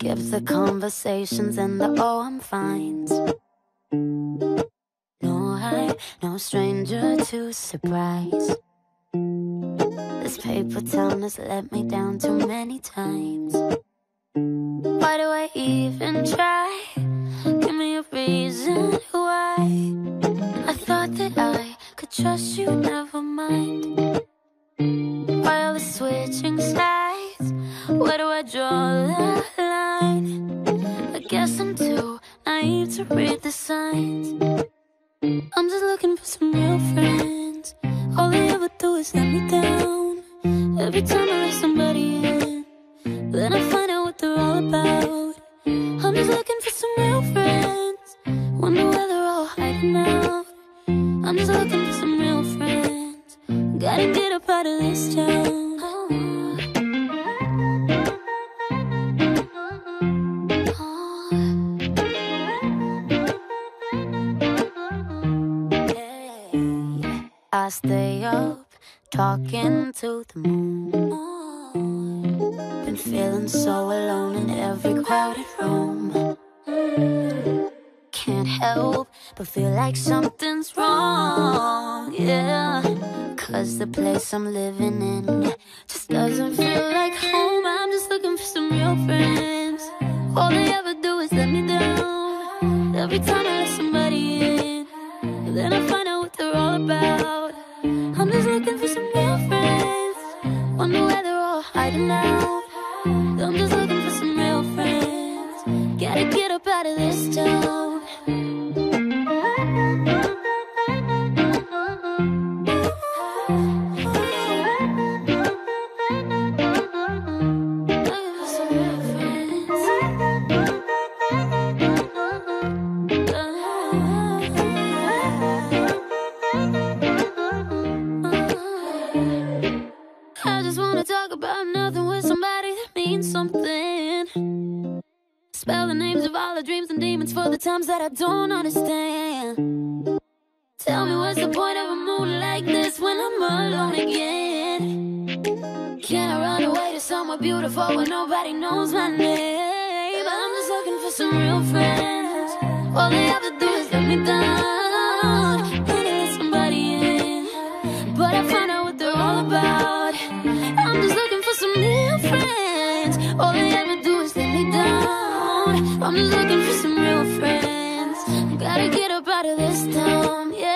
skips the conversations and the oh, I'm fines. No, I'm no stranger to surprise. This paper town has let me down too many times. Why do I even try? Give me a reason why. I thought that I could trust you, never mind. Why all the switching sides? Where do I draw the line? I guess I'm too naive to read the signs. I'm just looking for some real friends. All they ever do is let me down. Every time I let somebody in, then I find out what they're all about. I'm just looking for some real friends. Wonder where they're all hiding out. I'm just looking for some real friends. Gotta get up out of this town. I stay up, talking to the moon. Been feeling so alone in every crowded room. Can't help but feel like something's wrong, yeah. Cause the place I'm living in just doesn't feel like home. I'm just looking for some real friends. All they ever do is let me down. Every time I let somebody in, then I find out what they're all about. I'm just looking for some real friends. Wonder where they're all hiding out. I'm just looking for some real friends. Gotta get up out of this town. Spell the names of all the dreams and demons for the times that I don't understand. Tell me what's the point of a mood like this when I'm alone again? Can I run away to somewhere beautiful where nobody knows my name? I'm just looking for some real friends. All they ever do is let me down. When I let somebody in, but I find out what they're all about. I'm just looking for some real friends. All they ever do is let me down. I'm just looking for some real friends. Gotta get up out of this town, yeah.